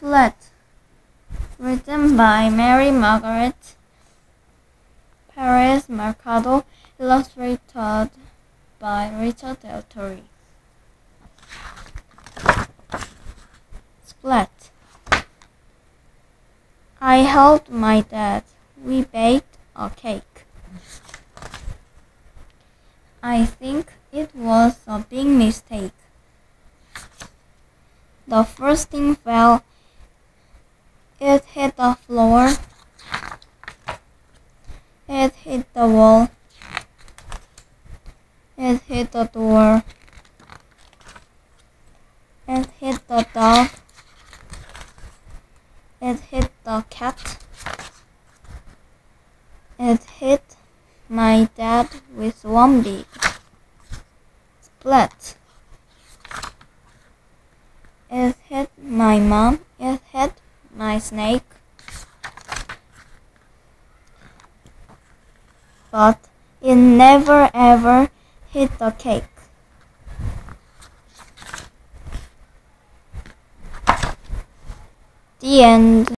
Split. Written by Mary Margaret Perez Mercado, illustrated by Richard Del Torre. Split. I helped my dad. We baked a cake. I think it was a big mistake. The frosting fell. It hit the floor. It hit the wall. It hit the door. It hit the dog. It hit the cat. It hit my dad with one big split. It hit my mom. It hit my snake. But it never ever hit the cake. The end.